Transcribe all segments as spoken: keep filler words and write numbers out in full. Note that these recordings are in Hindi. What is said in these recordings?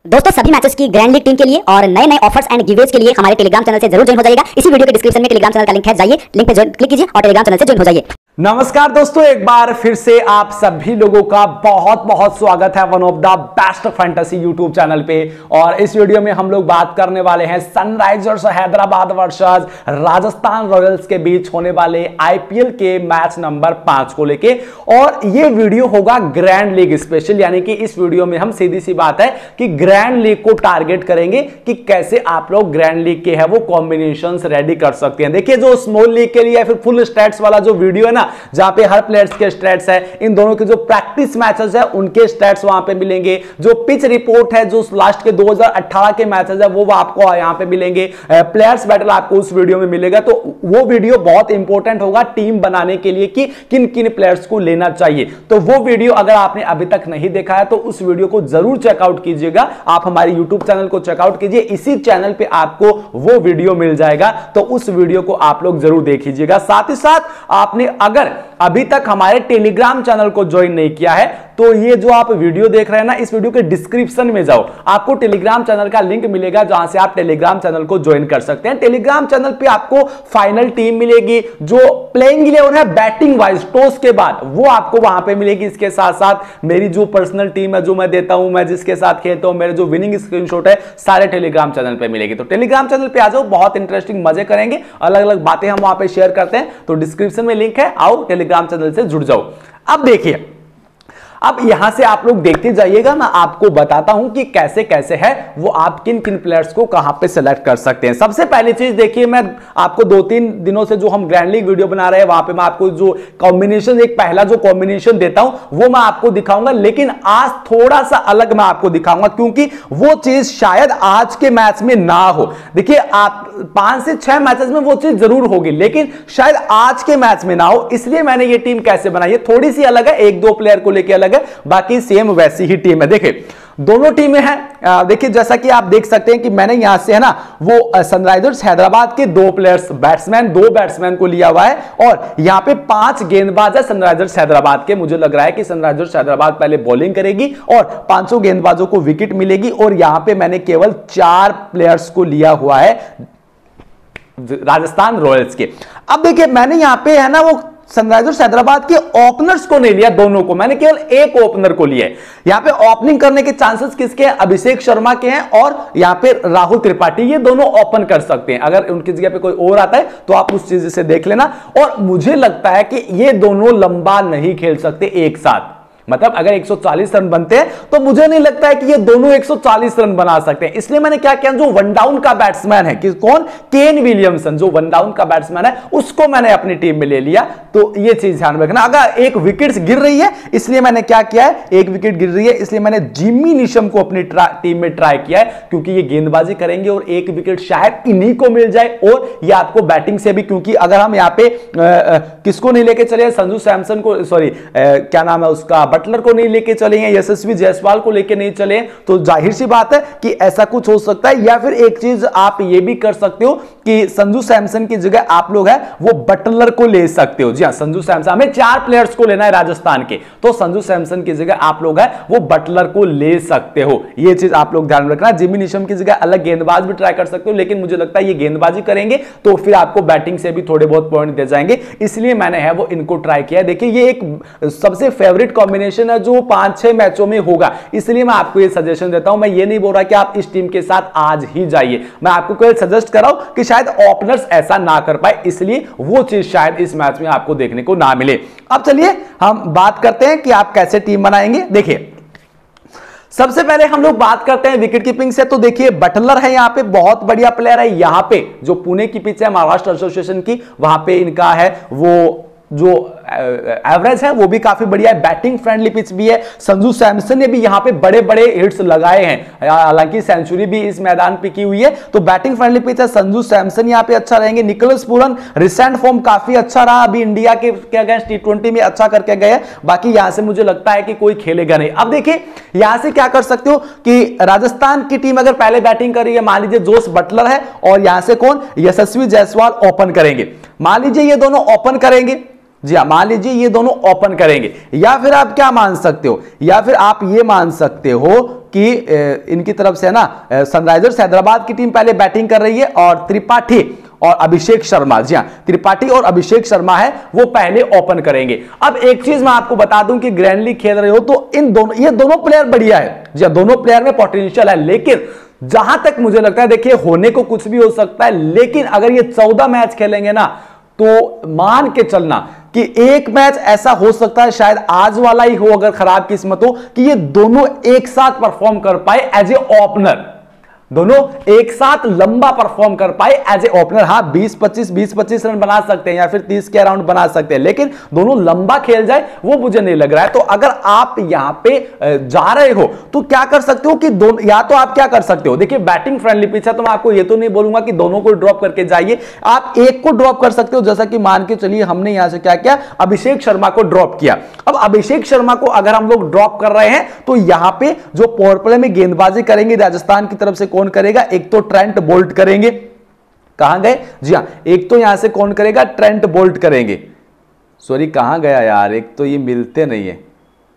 दोस्तों सभी मैचेस की ग्रैंड लीग टीम के लिए और नए नए ऑफर्स एंड गिवेज के लिए हमारे टेलीग्राम चैनल से जरूर ज्वाइन हो जाइएगा। इसी वीडियो के डिस्क्रिप्शन में टेलीग्राम चैनल का लिंक है, जाइए लिंक पे ज्वाइन क्लिक कीजिए और टेलीग्राम चैनल से ज्वाइन हो जाइए। नमस्कार दोस्तों, एक बार फिर से आप सभी लोगों का बहुत बहुत स्वागत है one of the best fantasy YouTube channel पे। और इस वीडियो में हम लोग बात करने वाले हैं Sunrisers Hyderabad versus Rajasthan Royals के बीच होने वाले आईपीएल के मैच नंबर पांच को लेके। और ये वीडियो होगा ग्रैंड लीग स्पेशल, यानी कि इस वीडियो में हम सीधी सी बात है कि ग्रैंड लीग को टारगेट करेंगे कि कैसे आप लोग ग्रैंड लीग के है वो कॉम्बिनेशंस रेडी कर सकते हैं। देखिए, जो स्मॉल लीग के लिए फिर फुल स्टैट्स वाला जो वीडियो है ना, जहां पे हर प्लेयर्स के स्टैट्स है, इन दोनों के जो प्रैक्टिस मैचेस है उनके स्टैट्स वहां पे मिलेंगे। जो पिच रिपोर्ट है, जो लास्ट के दो हज़ार अठारह के मैचेस है, वो आपको यहां पे मिलेंगे। प्लेयर्स बैटल आपको उस वीडियो में मिलेगा। तो वो वीडियो बहुत इंपॉर्टेंट होगा टीम बनाने के लिए कि किन किन प्लेयर्स को लेना चाहिए। तो वो वीडियो अगर आपने अभी तक नहीं देखा है तो उस वीडियो को जरूर चेकआउट कीजिएगा। आप हमारे यूट्यूब चैनल को चेकआउट कीजिए, इसी चैनल पे आपको वो वीडियो मिल जाएगा। तो उस वीडियो को आप लोग जरूर देख लीजिएगा। साथ ही साथ आपने अगर अभी तक हमारे टेलीग्राम चैनल को ज्वाइन नहीं किया है तो ये जो आप वीडियो देख रहे हैं ना, इस वीडियो के डिस्क्रिप्शन में जाओ, आपको टेलीग्राम चैनल का लिंक मिलेगा जहां से आप टेलीग्राम चैनल को ज्वाइन कर सकते हैं। टेलीग्राम चैनल पे आपको फाइनल टीम मिलेगी, जो प्लेइंग इलेवन है बैटिंग वाइज टॉस के बाद, वो आपको वहां पे मिलेगी। इसके साथ साथ मेरी जो पर्सनल टीम है, जो मैं देता हूं, मैं जिसके साथ खेलता हूं, मेरे जो विनिंग स्क्रीनशॉट है, सारे टेलीग्राम चैनल पे मिलेगी। तो टेलीग्राम चैनल पे आ जाओ, बहुत इंटरेस्टिंग मजे करेंगे, अलग अलग बातें हम वहां पे शेयर करते हैं। तो डिस्क्रिप्शन में लिंक है, आओ टेलीग्राम चैनल से जुड़ जाओ। अब देखिए, अब यहां से आप लोग देखते जाइएगा, मैं आपको बताता हूं कि कैसे कैसे है वो आप किन किन प्लेयर्स को कहां पे सिलेक्ट कर सकते हैं। सबसे पहली चीज देखिए, मैं आपको दो तीन दिनों से जो हम ग्रैंड लीग वीडियो बना रहे हैं वहां पे मैं आपको जो कॉम्बिनेशन, एक पहला जो कॉम्बिनेशन देता हूं वो मैं आपको दिखाऊंगा, लेकिन आज थोड़ा सा अलग मैं आपको दिखाऊंगा क्योंकि वो चीज शायद आज के मैच में ना हो। देखिए, आप पांच से छह मैचेस में वो चीज जरूर होगी, लेकिन शायद आज के मैच में ना हो। इसलिए मैंने ये टीम कैसे बनाई है, थोड़ी सी अलग है, एक दो प्लेयर को लेकर अलग है, बाकी सेम वैसी ही टीम है। देखिए, दोनों टीमें हैं। देखिए, जैसा कि आप देख सकते हैं कि मैंने यहां से है ना वो सनराइजर्स हैदराबाद के दो प्लेयर्स, बैट्समैन, दो बैट्समैन को लिया हुआ है और यहां पे पांच गेंदबाज है सनराइजर्स हैदराबाद के। मुझे लग रहा है कि सनराइजर्स हैदराबाद पहले बॉलिंग करेगी और पांचों गेंदबाजों को विकेट मिलेगी। और यहां पे मैंने केवल चार प्लेयर्स को लिया हुआ है राजस्थान रॉयल्स के। अब देखिए, मैंने यहां पे है ना वो सनराइजर्स हैदराबाद के ओपनर्स को नहीं लिया, दोनों को, मैंने केवल एक ओपनर को लिया है। यहां पे ओपनिंग करने के चांसेस किसके हैं? अभिषेक शर्मा के हैं और यहां पे राहुल त्रिपाठी, ये दोनों ओपन कर सकते हैं। अगर उनकी जगह पे कोई और आता है तो आप उस चीज से देख लेना। और मुझे लगता है कि ये दोनों लंबा नहीं खेल सकते एक साथ, मतलब अगर एक सौ चालीस रन बनते हैं तो मुझे नहीं लगता है कि ये दोनों एक सौ चालीस रन बना सकते हैं। इसलिए मैंने क्या किया, जो वन डाउन का बैट्समैन है, कि कौन, केन विलियमसन, जो वन डाउन का बैट्समैन है, उसको मैंने अपनी टीम में ले लिया। तो ये चीज ध्यान रखना। अगर एक विकेट गिर रही है, इसलिए मैंने क्या किया है, एक विकेट गिर रही है इसलिए मैंने जिम्मी नीशम को अपनी टीम में ट्राई किया है, क्योंकि ये गेंदबाजी करेंगे और एक विकेट शायद इन्हीं को मिल जाए। और ये आपको बैटिंग से भी, क्योंकि अगर हम यहाँ पे आ, आ, किसको नहीं लेके चले, संजू सैमसन को, सॉरी क्या नाम है उसका, बटलर को नहीं लेके चले हैं, यशस्वी जायसवाल को लेके नहीं चले, तो जाहिर सी बात है कि ऐसा कुछ हो सकता है। या फिर एक चीज आप ये भी कर सकते हो कि संजू सैमसन की जगह आप लोग है वो बटलर को ले सकते हो। जी हां, संजू सैमसन, हमें चार प्लेयर्स को लेना है राजस्थान के, तो संजू सैमसन की जगह आप लोग है वो बटलर को ले सकते हो। ये चीज आप लोग ध्यान रखना। जिम्मी नीशम की जगह अलग गेंदबाज भी ट्राई कर सकते हो, लेकिन मुझे लगता है ये गेंदबाजी करेंगे तो फिर आपको बैटिंग से भी थोड़े बहुत पॉइंट दे जाएंगे, इसलिए मैंने है वो इनको ट्राई किया। देखिए, ये एक सबसे फेवरेट कॉम्बिनेशन है जो पांच छह मैचों में होगा, इसलिए मैं आपको ये सजेशन देता हूं। मैं ये नहीं बोल रहा कि आप इस टीम के साथ आज ही जाइए, मैं आपको केवल सजेस्ट कर रहा हूं कि शायद ओपनर्स ऐसा ना कर पाए, इसलिए वो चीज शायद इस मैच में आपको देखने को ना मिले। अब चलिए हम बात करते हैं कि आप कैसे टीम बनाएंगे। देखिए, सबसे पहले हम लोग बात करते हैं विकेट कीपिंग से। तो देखिए, बटलर है यहाँ पे, बहुत बढ़िया प्लेयर है। यहां पे जो पुणे की पिच है महाराष्ट्र एसोसिएशन की, वहां पे इनका है वो जो एवरेज है वो भी काफी बढ़िया है, बैटिंग फ्रेंडली पिच भी है। संजू सैमसन ने भी यहां पे बड़े बड़े हिट्स लगाए हैं, हालांकि सेंचुरी भी इस मैदान पे की हुई है, तो बैटिंग फ्रेंडली पिच है। संजू सैमसन यहां पे अच्छा रहेंगे। निकोलस पूरन रिसेंट फॉर्म काफी अच्छा रहा, अभी इंडिया के अगेंस्ट टी ट्वेंटी में अच्छा करके गए, बाकी यहां से मुझे लगता है कि कोई खेलेगा नहीं। अब देखिए, यहां से क्या कर सकते हो कि राजस्थान की टीम अगर पहले बैटिंग कर रही है, मान लीजिए जोस बटलर है और यहां से कौन, यशस्वी जायसवाल ओपन करेंगे। मान लीजिए ये दोनों ओपन करेंगे, जी हाँ, मान लीजिए ये दोनों ओपन करेंगे, या फिर आप क्या मान सकते हो, या फिर आप ये मान सकते हो कि इनकी तरफ से ना सनराइजर्स हैदराबाद की टीम पहले बैटिंग कर रही है और त्रिपाठी और अभिषेक शर्मा, जी हां, त्रिपाठी और अभिषेक शर्मा है वो पहले ओपन करेंगे। अब एक चीज मैं आपको बता दूं कि ग्रैंडली खेल रहे हो तो इन दोनों, ये दोनों प्लेयर बढ़िया है, जी हां, दोनों प्लेयर में पोटेंशियल है, लेकिन जहां तक मुझे लगता है, देखिए होने को कुछ भी हो सकता है, लेकिन अगर ये चौदह मैच खेलेंगे ना तो मान के चलना कि एक मैच ऐसा हो सकता है, शायद आज वाला ही हो अगर खराब किस्मत हो, कि ये दोनों एक साथ परफॉर्म कर पाए एज ए ओपनर, दोनों एक साथ लंबा परफॉर्म कर पाए एज ए ओपनर। हाँ, बीस पच्चीस बीस पच्चीस रन बना सकते हैं या फिर तीस के अराउंड बना सकते हैं, लेकिन दोनों लंबा खेल जाए वो मुझे नहीं लग रहा है। तो अगर आप यहां पे जा रहे हो तो क्या कर सकते हो कि दोनों, या तो आप क्या कर सकते हो, देखिए बैटिंग फ्रेंडली पिच है तो मैं आपको ये तो नहीं बोलूंगा कि दोनों को ड्रॉप करके जाइए, आप एक को ड्रॉप कर सकते हो, जैसा कि मान के चलिए हमने यहां से क्या किया, अभिषेक शर्मा को ड्रॉप किया। अब अभिषेक शर्मा को अगर हम लोग ड्रॉप कर रहे हैं तो यहां पे जो पावर प्ले में गेंदबाजी करेंगे राजस्थान की तरफ से कौन करेगा, एक तो ट्रेंट बोल्ट करेंगे, कहां गए, जी हां, एक तो यहां से कौन करेगा, ट्रेंट बोल्ट करेंगे, सॉरी कहां गया यार, एक तो ये मिलते नहीं है,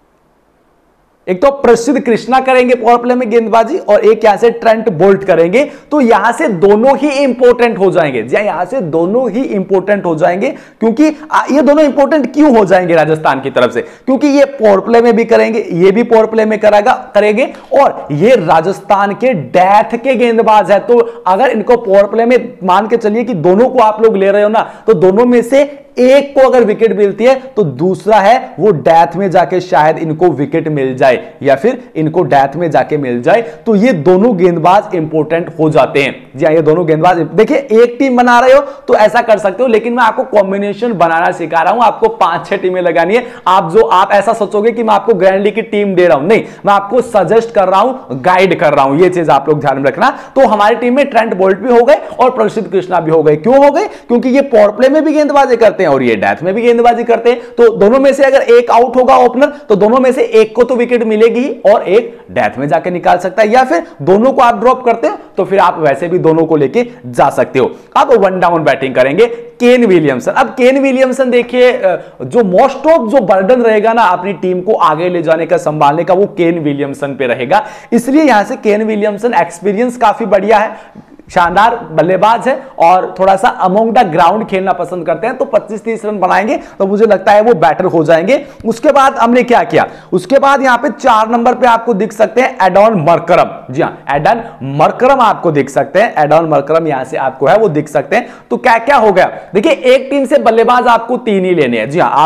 एक तो प्रसिद्ध कृष्णा करेंगे पावर प्ले में गेंदबाजी और एक यहां से ट्रेंट बोल्ट करेंगे, तो यहां से दोनों ही इंपॉर्टेंट हो जाएंगे, जी यहां से दोनों ही इंपॉर्टेंट हो जाएंगे। क्योंकि ये दोनों इंपॉर्टेंट क्यों हो जाएंगे राजस्थान की तरफ से, क्योंकि ये पावर प्ले में भी करेंगे, ये भी पावर प्ले में करेगा करेंगे और ये राजस्थान के डेथ के गेंदबाज है। तो अगर इनको पावर प्ले में मान के चलिए कि दोनों को आप लोग ले रहे हो ना, तो दोनों में से एक को अगर विकेट मिलती है तो दूसरा है वो डेथ में जाके शायद इनको विकेट मिल जाए या फिर इनको डेथ में जाके मिल जाए, तो ये दोनों गेंदबाज इंपॉर्टेंट हो जाते हैं। जी हां, ये दोनों गेंदबाज, देखिए एक टीम बना रहे हो तो ऐसा कर सकते हो, लेकिन मैं आपको कॉम्बिनेशन बनाना सिखा रहा हूं, आपको पांच छह टीमें लगानी है। आप जो आप ऐसा सोचोगे कि मैं आपको ग्रैंड लीग की टीम दे रहा हूं, नहीं, मैं आपको सजेस्ट कर रहा हूं, गाइड कर रहा हूं, ये चीज आप लोग ध्यान में रखना। तो हमारी टीम में ट्रेंट बोल्ट भी हो गए और प्रसिद्ध कृष्णा भी हो गए। क्यों हो गए, क्योंकि ये पावर प्ले में भी गेंदबाजी करते हैं और ये डेथ में भी गेंदबाजी करते हैं, तो दोनों में से अगर एक आउट होगा ओपनर तो दोनों में से एक को तो विकेट मिलेगी ही और एक डेथ में जाके निकाल सकता है, या फिर दोनों को आप ड्रॉप करते हो तो फिर आप वैसे भी दोनों को लेके जा सकते हो। अब वन डाउन बैटिंग करेंगे केन विलियमसन। अब केन विलियमसन देखिए, जो मोस्ट ऑफ जो बर्डन रहेगा ना अपनी टीम को आगे ले जाने का, संभालने का, वो केन विलियमसन पे रहेगा। इसलिए यहां से केन विलियमसन एक्सपीरियंस काफी बढ़िया है, शानदार बल्लेबाज है और थोड़ा सा अमोंग द ग्राउंड खेलना पसंद करते हैं, तो पच्चीस तीस रन बनाएंगे तो मुझे लगता है वो बैटर हो जाएंगे। उसके बाद हमने क्या किया, उसके बाद यहां पे चार नंबर पे आपको दिख सकते हैं एडॉन मरकरम, जी हां, एडन मरकरम आपको दिख सकते हैं, एडॉन मरकरम यहां से आपको है वो दिख सकते हैं। तो क्या क्या हो गया, देखिए एक टीम से बल्लेबाज आपको तीन ही लेने हैं, जी हां,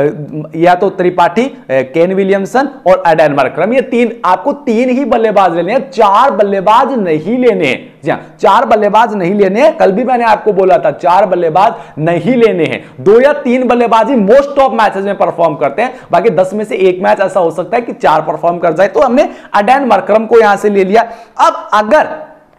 आप या तो त्रिपाठी, केन विलियमसन और एडन मरकरम, ये तीन आपको तीन ही बल्लेबाज लेने हैं, चार बल्लेबाज नहीं लेने हैं, जी हां, चार बल्लेबाज नहीं लेने हैं। कल भी मैंने आपको बोला था चार बल्लेबाज नहीं लेने हैं, दो या तीन बल्लेबाजी मोस्ट ऑफ मैचेस में परफॉर्म करते हैं, बाकी दस में से एक मैच ऐसा हो सकता है कि चार परफॉर्म कर जाए, तो हमने एडन मरकरम को यहां से ले लिया। अब अगर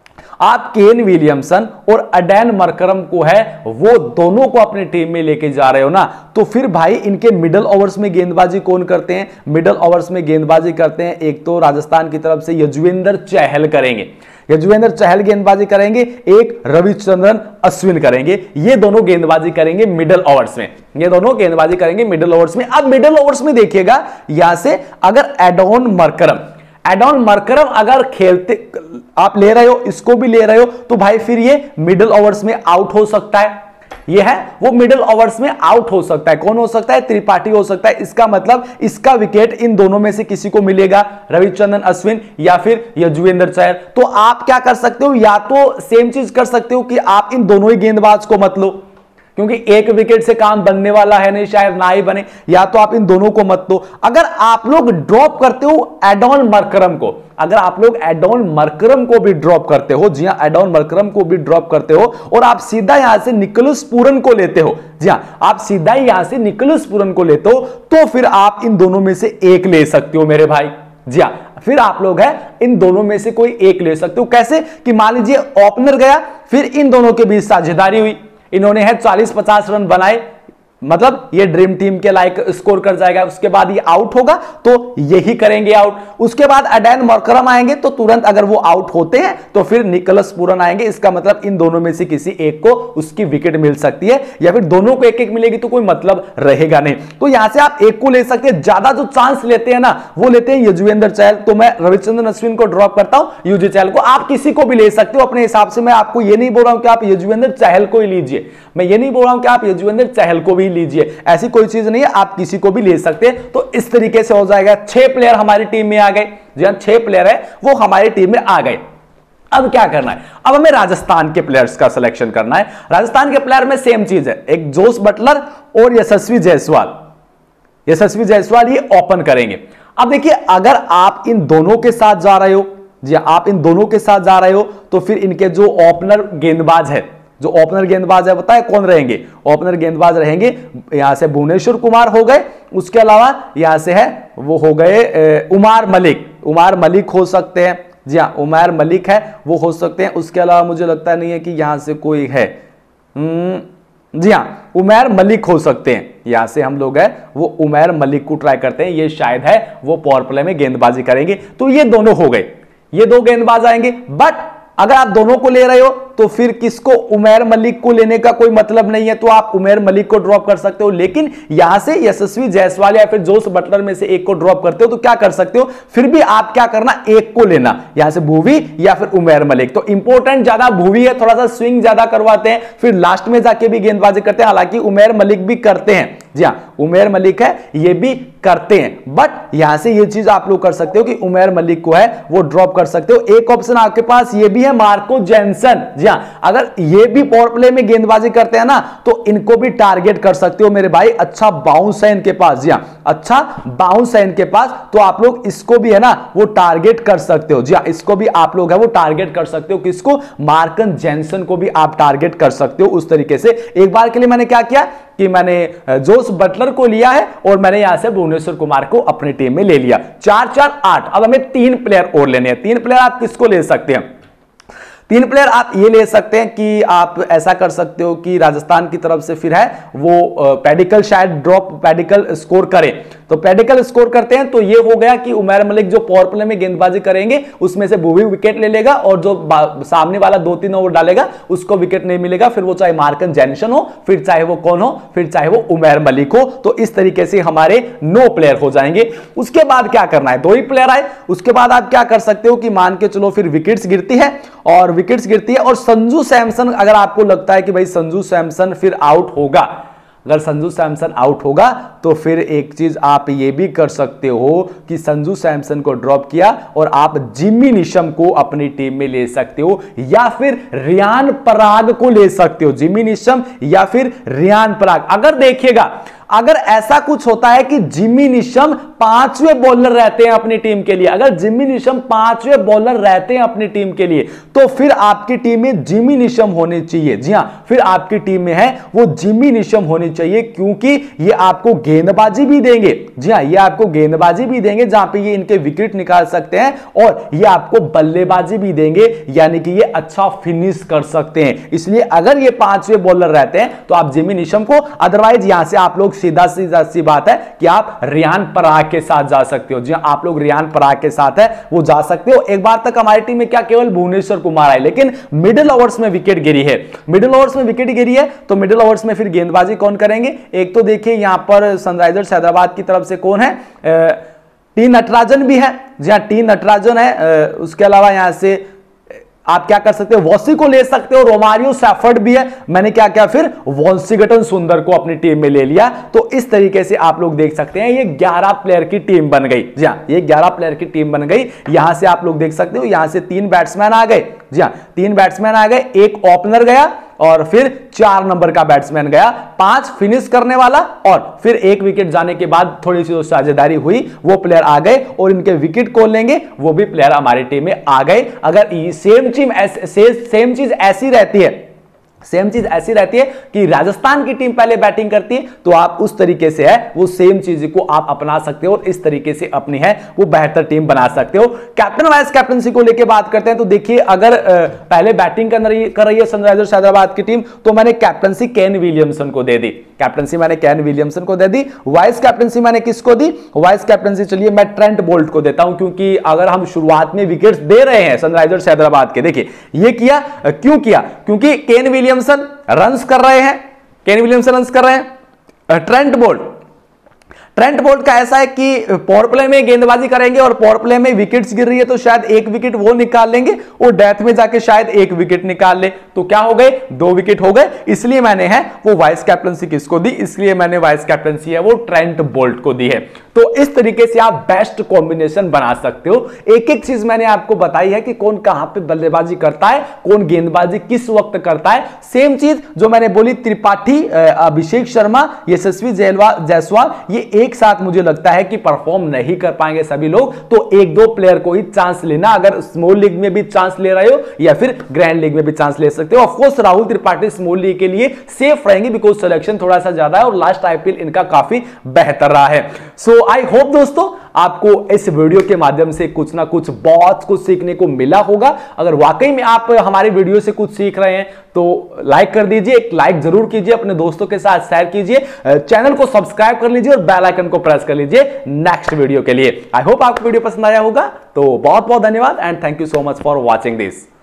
आप केन विलियमसन और एडन मरकरम को है वो दोनों को अपनी टीम में लेके जा रहे हो ना, तो फिर भाई इनके मिडिल ओवर्स में गेंदबाजी कौन करते हैं, मिडिल ओवर्स में गेंदबाजी करते हैं एक तो राजस्थान की तरफ से यजुवेंद्र चहल करेंगे, यजुवेंद्र चहल गेंदबाजी करेंगे, एक रविचंद्रन अश्विन करेंगे, ये दोनों गेंदबाजी करेंगे मिडिल ओवर्स में, ये दोनों गेंदबाजी करेंगे मिडिल ओवर्स में। अब मिडिल ओवर्स में देखिएगा यहां से अगर एडॉन मरकरम, एडॉन मरकरम अगर खेलते आप ले रहे हो, इसको भी ले रहे हो, तो भाई फिर ये मिडिल ओवर्स में आउट हो सकता है, ये है वो मिडिल ओवर्स में आउट हो सकता है। कौन हो सकता है, त्रिपाठी हो सकता है। इसका मतलब इसका विकेट इन दोनों में से किसी को मिलेगा, रविचंद्रन अश्विन या फिर यजुवेंद्र चहल। तो आप क्या कर सकते हो, या तो सेम चीज कर सकते हो कि आप इन दोनों ही गेंदबाज को मत लो, क्योंकि एक विकेट से काम बनने वाला है नहीं, शायद ना ही बने, या तो आप इन दोनों को मत लो। अगर आप लोग ड्रॉप करते हो एडॉन मरकरम को, अगर आप लोग एडॉन मरकरम को भी ड्रॉप करते हो, जी हां, एडॉन मरकरम को भी ड्रॉप करते हो और आप सीधा यहां से निकोलस पूरन को लेते हो, जी हां, आप सीधा यहां से निकोलस पूरन को लेते हो, तो फिर आप इन दोनों में से एक ले सकते हो मेरे भाई, जी हां, फिर आप लोग हैं इन दोनों में से कोई एक ले सकते हो। कैसे कि मान लीजिए ओपनर गया, फिर इन दोनों के बीच साझेदारी हुई, इन्होंने है चालीस पचास रन बनाए, मतलब ये ड्रीम टीम के लाइक स्कोर कर जाएगा, उसके बाद ये आउट होगा तो यही करेंगे आउट। उसके बाद एडैन मॉर्करम आएंगे तो तुरंत अगर वो आउट होते हैं तो फिर निकोलस पूरन आएंगे। इसका मतलब इन दोनों में से किसी एक को उसकी विकेट मिल सकती है, या फिर दोनों को एक एक मिलेगी तो कोई मतलब रहेगा नहीं। तो यहां से आप एक को ले सकते हैं। ज्यादा जो चांस लेते हैं ना वो लेते हैं युजवेंद्र चहल, तो मैं रविचंद्रन अश्विन को ड्रॉप करता हूं, युजी चहल को। आप किसी को भी ले सकते हो अपने हिसाब से। मैं आपको ये नहीं बोल रहा हूं कि आप युजवेंद्र चहल को ही लीजिए, मैं ये नहीं बोल रहा हूं कि आप युजवेंद्र चहल को भी लीजिए, ऐसी कोई चीज नहीं है, आप किसी को भी ले सकते हैं। तो इस तरीके से हो जाएगा। छह प्लेयर हमारी टीम में आ गए, जी हां छह प्लेयर है वो हमारी टीम में आ गए। अब क्या करना है, अब हमें राजस्थान के प्लेयर्स का सिलेक्शन करना है। राजस्थान के प्लेयर में सेम चीज है, एक जोस बटलर और यशस्वी जायसवाल। यशस्वी जायसवाल ये ओपन करेंगे। अब देखिए अगर आप इन दोनों के साथ जा रहे हो, जी आप इन दोनों के साथ जा रहे हो तो फिर इनके जो ओपनर गेंदबाज है, जो ओपनर गेंदबाज है पता है कौन रहेंगे? ओपनर गेंदबाज रहेंगे यहां से भुवनेश्वर कुमार हो गए, उसके अलावा यहां से है वो हो गए उमर मलिक। उमर मलिक हो सकते हैं, जी हाँ उमर मलिक है वो हो सकते हैं। उसके अलावा मुझे लगता नहीं है कि यहां से कोई है, जी हाँ उमर मलिक हो सकते हैं। यहां से हम लोग है वो उमर मलिक को ट्राई करते हैं, ये शायद है वो पावर प्ले में गेंदबाजी करेंगे। तो ये दोनों हो गए, ये दो गेंदबाज आएंगे। बट अगर आप दोनों को ले रहे हो तो फिर किसको, उमर मलिक को लेने का कोई मतलब नहीं है, तो आप उमर मलिक को ड्रॉप कर सकते हो। लेकिन यहां से यशस्वी जायसवाल या फिर जोस बटलर में से एक को ड्रॉप करते हो तो क्या कर सकते हो, फिर भी आप क्या करना, एक को लेना, यहां से भुवी या फिर उमर मलिक। तो इंपॉर्टेंट ज्यादा भुवी है, थोड़ा सा स्विंग ज्यादा करवाते हैं, फिर लास्ट में जाके भी गेंदबाजी करते हैं। हालांकि उमर मलिक भी करते हैं, जी हाँ उमर मलिक है ये भी करते हैं। बट यहां से ये चीज आप लोग कर सकते हो कि उमर मलिक को है वो ड्रॉप कर सकते हो। एक ऑप्शन आपके पास ये भी है मार्को जेनसन, जी हाँ अगर ये भी पावर प्ले में गेंदबाजी करते हैं ना तो इनको भी टारगेट कर सकते हो मेरे भाई। अच्छा बाउंस है इनके पास, जी हाँ अच्छा बाउंस है इनके पास, तो आप लोग इसको भी है ना वो टारगेट कर सकते हो। जी हाँ इसको भी आप लोग है वो टारगेट कर सकते हो। किसको, मार्कन जेनसन को भी आप टारगेट कर सकते हो उस तरीके से। एक बार के लिए मैंने क्या किया कि मैंने जोस बटलर को लिया है और मैंने यहां से भुवनेश्वर कुमार को अपनी टीम में ले लिया। चार चार आठ। अब हमें तीन प्लेयर और लेने हैं। तीन प्लेयर आप किसको ले सकते हैं, तीन प्लेयर आप ये ले सकते हैं कि आप ऐसा कर सकते हो कि राजस्थान की तरफ से फिर है वो पेडिकल शायद ड्रॉप पेडिकल स्कोर करें, तो पेडिकल स्कोर करते हैं तो ये हो गया कि उमर मलिक जो पावर प्ले में गेंदबाजी करेंगे उसमें से भुवी विकेट ले लेगा और जो सामने वाला दो तीन ओवर डालेगा उसको विकेट नहीं मिलेगा, फिर वो चाहे मार्कन जेनसन हो, फिर चाहे वो कौन हो, फिर चाहे वो उमर मलिक हो। तो इस तरीके से हमारे नौ प्लेयर हो जाएंगे। उसके बाद क्या करना है, दो ही प्लेयर आए, उसके बाद आप क्या कर सकते हो कि मान के चलो फिर विकेट्स गिरती है और विकेट्स गिरती है और संजू सैमसन, अगर आपको लगता है कि भाई संजू सैमसन फिर आउट होगा, अगर संजू सैमसन आउट होगा तो फिर एक चीज आप ये भी कर सकते हो कि संजू सैमसन को ड्रॉप किया और आप जिमी निशम को अपनी टीम में ले सकते हो या फिर रियान पराग को ले सकते हो। जिमी निशम या फिर रियान पराग। अगर देखिएगा अगर ऐसा कुछ होता है कि जिमी निशम पांचवें बॉलर रहते हैं अपनी टीम के लिए, अगर जिमी निशम पांचवें बॉलर रहते हैं अपनी टीम के लिए तो फिर आपकी टीम में जिमी निशम होने चाहिए। जी हां फिर आपकी टीम में है वो जिमी निशम होनी चाहिए, क्योंकि ये आपको गेंदबाजी भी देंगे। जी हां ये आपको गेंदबाजी भी देंगे जहां पे ये इनके विकेट निकाल सकते हैं और ये आपको बल्लेबाजी भी देंगे, यानी कि ये अच्छा फिनिश कर सकते हैं। इसलिए अगर ये पांचवें बॉलर रहते हैं तो आप जिमी निशम को, अदरवाइज यहां से आप लोग सीधा सीधा सी बात है कि आप रियान पराग के साथ जा सकते हो। जी आप लोग रियान पराग के साथ है वो जा सकते हो। एक बार तक हमारी टीम में क्या केवल भुवनेश्वर कुमार आए, लेकिन मिडिल ओवर्स में विकेट गिरी है, मिडिल ओवर्स में विकेट गिरी है तो मिडिल ओवर्स में फिर गेंदबाजी कौन करेंगे। एक तो देखिए यहां पर सनराइजर्स हैदराबाद की तरफ से कौन है, टी नटराजन भी है। जी हाँ टी नटराजन है। उसके अलावा यहां से आप क्या कर सकते हो, वॉसी को ले सकते हो, रोमारियो सैफर्ड भी है। मैंने क्या किया फिर वॉन्सिगटन सुंदर को अपनी टीम में ले लिया। तो इस तरीके से आप लोग देख सकते हैं ये ग्यारह प्लेयर की टीम बन गई। जी हाँ ये ग्यारह प्लेयर की टीम बन गई। यहां से आप लोग देख सकते हो यहां से तीन बैट्समैन आ गए। जी हाँ तीन बैट्समैन आ गए, एक ओपनर गया और फिर चार नंबर का बैट्समैन गया, पांच फिनिश करने वाला और फिर एक विकेट जाने के बाद थोड़ी सी साझेदारी हुई, वो प्लेयर आ गए और इनके विकेट कौन लेंगे, वो भी प्लेयर हमारी टीम में आ गए। अगर सेम चीज सेम चीज ऐसी रहती है सेम चीज ऐसी रहती है कि राजस्थान की टीम पहले बैटिंग करती है तो आप उस तरीके से है वो सेम चीज को आप अपना सकते हो और इस तरीके से अपनी है वो बेहतर टीम बना सकते हो। कैप्टन वाइस कैप्टनसी को लेकर बात करते हैं तो देखिए अगर पहले बैटिंग कर रही कर रही है सनराइजर्स हैदराबाद की टीम तो मैंने कैप्टनसी केन विलियमसन को दे दी। कैप्टनसी मैंने केन विलियमसन को दे दी। वाइस कैप्टनसी मैंने किसको दी? वाइस कैप्टनसी चलिए मैं ट्रेंट बोल्ट को देता हूं, क्योंकि अगर हम शुरुआत में विकेट्स दे रहे हैं सनराइजर्स हैदराबाद के, देखिए ये किया क्यों किया, क्योंकि केन विलियमसन रन्स कर रहे हैं, केन विलियमसन रन्स कर रहे हैं। ट्रेंट बोल्ट ट्रेंट बोल्ट का ऐसा है कि पावर प्ले में गेंदबाजी करेंगे और पावर प्ले में विकेट्स गिर रही है तो शायद एक विकेट वो निकाल लेंगे और डेथ में जाके शायद एक विकेट निकाल ले, तो क्या हो गए? दो विकेट हो गए। इसलिए मैंने है वो वाइस कैप्टनसी किसको दी? इसलिए मैंने वाइस कैप्टनसी है वो ट्रेंट बोल्ट को दी है। तो इस तरीके से आप बेस्ट कॉम्बिनेशन बना सकते हो। एक एक चीज मैंने आपको बताई है कि कौन कहां पे बल्लेबाजी करता है, कौन गेंदबाजी किस वक्त करता है। सेम चीज जो मैंने बोली त्रिपाठी, अभिषेक शर्मा, यशस्वी जायसवाल, ये एक साथ मुझे लगता है कि परफॉर्म नहीं कर पाएंगे सभी लोग, तो एक दो प्लेयर को ही चांस लेना। अगर स्मॉल लीग में भी चांस ले रहे हो या फिर ग्रैंड लीग में भी चांस ले सकते हो। Of course Rahul Tripathi small league के लिए सेफ रहेंगे बिकॉज सिलेक्शन थोड़ा सा ज्यादा है और लास्ट आईपीएल इनका काफी बेहतर रहा है। सो आई होप दोस्तों आपको इस वीडियो के माध्यम से कुछ ना कुछ बहुत कुछ सीखने को मिला होगा। अगर वाकई में आप हमारी वीडियो से कुछ सीख रहे हैं तो लाइक कर दीजिए, एक लाइक जरूर कीजिए, अपने दोस्तों के साथ शेयर कीजिए, चैनल को सब्सक्राइब कर लीजिए और बेल आइकन को प्रेस कर लीजिए नेक्स्ट वीडियो के लिए। आई होप आपको वीडियो पसंद आया होगा। तो बहुत बहुत धन्यवाद and thank you so much for watching this.